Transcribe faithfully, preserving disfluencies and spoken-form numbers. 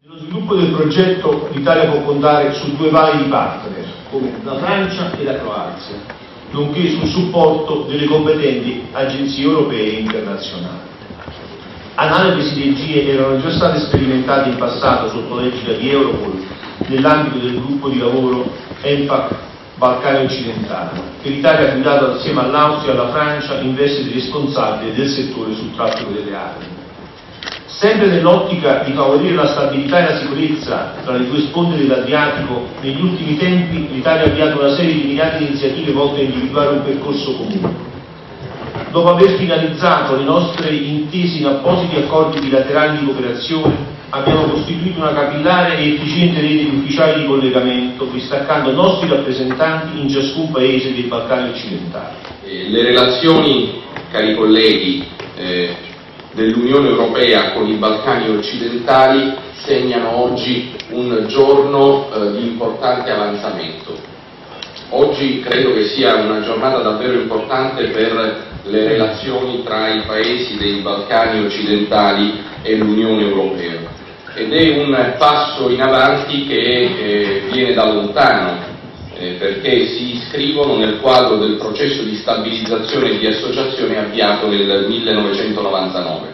Nello sviluppo del progetto l'Italia può contare su due validi partner, come la Francia e la Croazia, nonché sul supporto delle competenti agenzie europee e internazionali. Analoghe sinergie erano già state sperimentate in passato sotto l'egida di Europol nell'ambito del gruppo di lavoro ENPAC Balcani occidentali, che l'Italia ha guidato assieme all'Austria e alla Francia in veste di responsabile del settore sul traffico delle armi. Sempre nell'ottica di favorire la stabilità e la sicurezza tra le due sponde dell'Adriatico, negli ultimi tempi l'Italia ha avviato una serie di mirate iniziative volte a individuare un percorso comune. Dopo aver finalizzato le nostre intese in appositi accordi bilaterali di cooperazione, abbiamo costituito una capillare e efficiente rete di ufficiali di collegamento, distaccando nostri rappresentanti in ciascun paese dei Balcani occidentali. Eh, le relazioni, cari colleghi, eh, dell'Unione Europea con i Balcani occidentali segnano oggi un giorno eh, di importante avanzamento. Oggi credo che sia una giornata davvero importante per le relazioni tra i paesi dei Balcani occidentali e l'Unione Europea ed è un passo in avanti che eh, viene da lontano eh, perché si iscrivono nel quadro del processo di stabilizzazione e di associazione avviato nel millenovecentonovantanove.